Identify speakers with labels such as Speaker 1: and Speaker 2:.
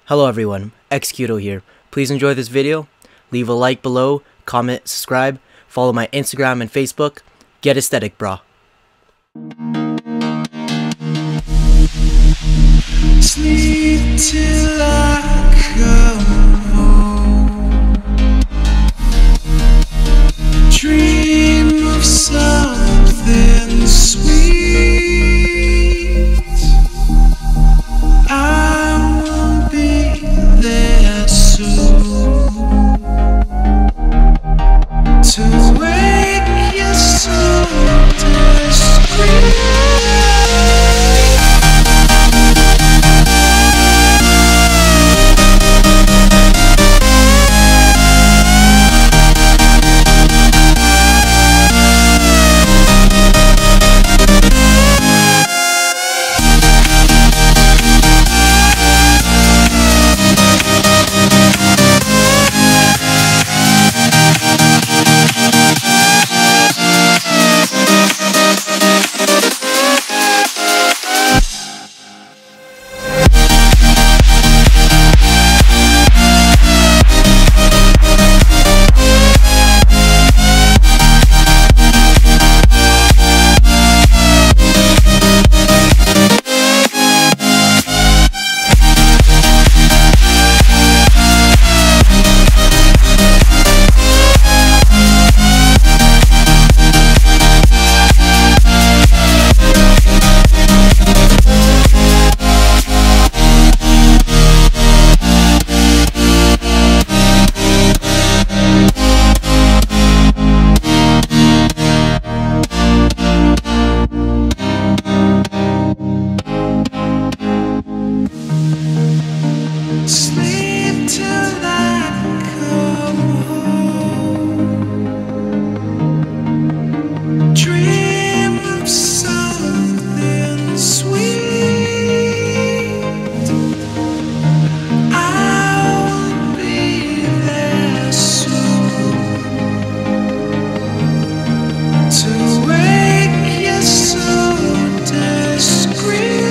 Speaker 1: Hello everyone, Excuto here. Please enjoy this video, leave a like below, comment, subscribe, follow my Instagram and Facebook. Get aesthetic, brah.
Speaker 2: Sleep till I come home. Dream of something sweet. I will be there soon to wake you so discreet. Sleep till I come home. Dream of something sweet. I'll be there soon to wake you so discreet.